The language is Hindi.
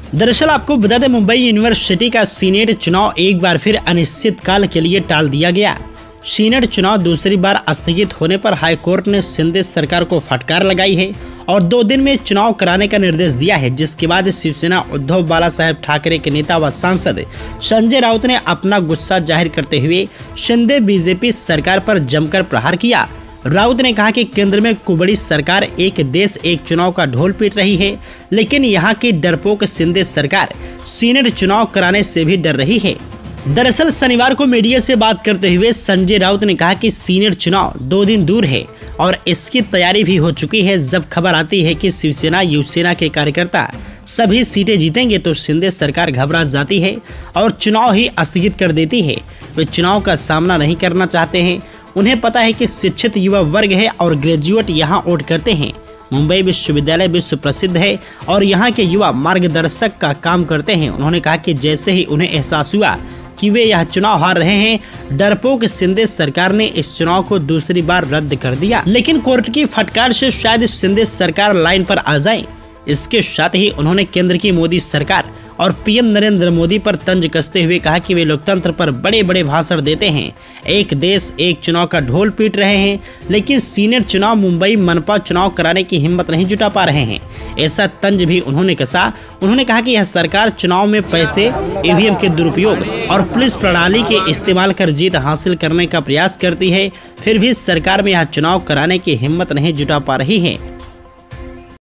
दरअसल आपको बता दें, मुंबई यूनिवर्सिटी का सीनेट चुनाव एक बार फिर अनिश्चित काल के लिए टाल दिया गया। सीनेट चुनाव दूसरी बार स्थगित होने पर हाईकोर्ट ने शिंदे सरकार को फटकार लगाई है और 2 दिन में चुनाव कराने का निर्देश दिया है, जिसके बाद शिवसेना उद्धव बालासाहेब ठाकरे के नेता व सांसद संजय राउत ने अपना गुस्सा जाहिर करते हुए शिंदे बीजेपी सरकार पर जमकर प्रहार किया। राउत ने कहा कि केंद्र में कुबड़ी सरकार एक देश एक चुनाव का ढोल पीट रही है, लेकिन यहाँ की डरपोक शिंदे सरकार सीनेट चुनाव कराने से भी डर रही है। दरअसल शनिवार को मीडिया से बात करते हुए संजय राउत ने कहा कि सीनेट चुनाव 2 दिन दूर है और इसकी तैयारी भी हो चुकी है। जब खबर आती है कि शिवसेना युवसेना के कार्यकर्ता सभी सीटें जीतेंगे तो शिंदे सरकार घबरा जाती है और चुनाव ही स्थगित कर देती है। वे चुनाव का सामना नहीं करना चाहते हैं। उन्हें पता है कि शिक्षित युवा वर्ग है और ग्रेजुएट यहाँ वोट करते हैं। मुंबई विश्वविद्यालय विश्व प्रसिद्ध है और यहाँ के युवा मार्गदर्शक का काम करते हैं। उन्होंने कहा कि जैसे ही उन्हें एहसास हुआ कि वे यह चुनाव हार रहे हैं, डरपोक शिंदे सरकार ने इस चुनाव को दूसरी बार रद्द कर दिया। लेकिन कोर्ट की फटकार से शायद शिंदे सरकार लाइन पर आ जाए। इसके साथ ही उन्होंने केंद्र की मोदी सरकार और पीएम नरेंद्र मोदी पर तंज कसते हुए कहा कि वे लोकतंत्र पर बड़े बड़े भाषण देते हैं, एक देश एक चुनाव का ढोल पीट रहे हैं, लेकिन सीनेट चुनाव मुंबई मनपा चुनाव कराने की हिम्मत नहीं जुटा पा रहे हैं। ऐसा तंज भी उन्होंने कसा। उन्होंने कहा कि यह सरकार चुनाव में पैसे, ईवीएम के दुरुपयोग और पुलिस प्रणाली के इस्तेमाल कर जीत हासिल करने का प्रयास करती है, फिर भी सरकार में यह चुनाव कराने की हिम्मत नहीं जुटा पा रही है।